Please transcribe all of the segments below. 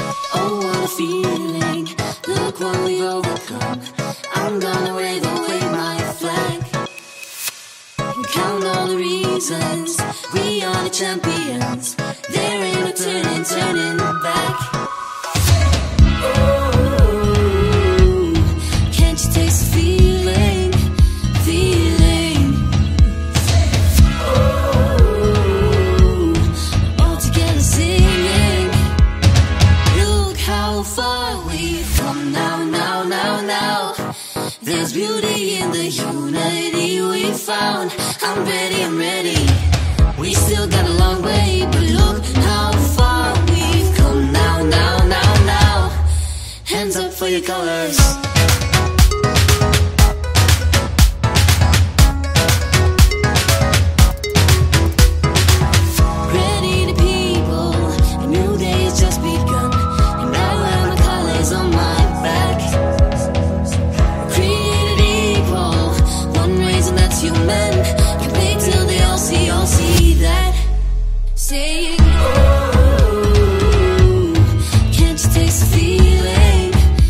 Oh, what a feeling. Look what we've overcome. I'm gonna wave away my flag. Count all the reasons we are the champions. There ain't no turning back. Oh, can't you taste the feeling? Oh, all together singing. Look how far we've come now. There's beauty in the unity we found. I'm ready. We still got a long way, but look how far we've come now. Hands up for your colors. Ready the people, a new day has just begun, and I wear my colors on my back. Created equal, one reason that's human. You wait till they all see that. Saying, oh, can't you taste the feeling?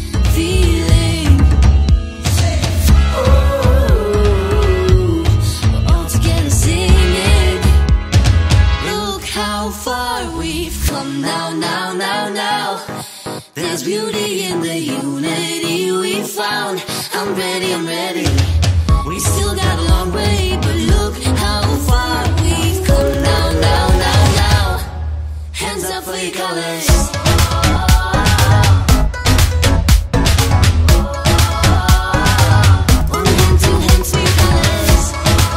Oh, we're all together singing. Look how far we've come now. There's beauty in the unity we found. I'm ready. We still got a long way, but look how far we've come now. Hands up for your colors. One hand, two hands for your colors.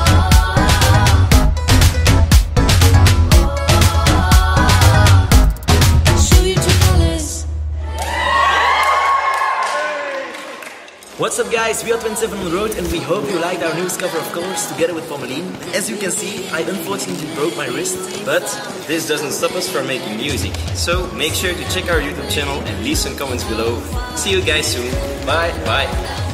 Show your true colors. What's up guys, we are 27 on the road and we hope you liked our newest cover of Colors together with Pommeline. As you can see, I unfortunately broke my wrist, but this doesn't stop us from making music. So make sure to check our YouTube channel and leave some comments below. See you guys soon. Bye.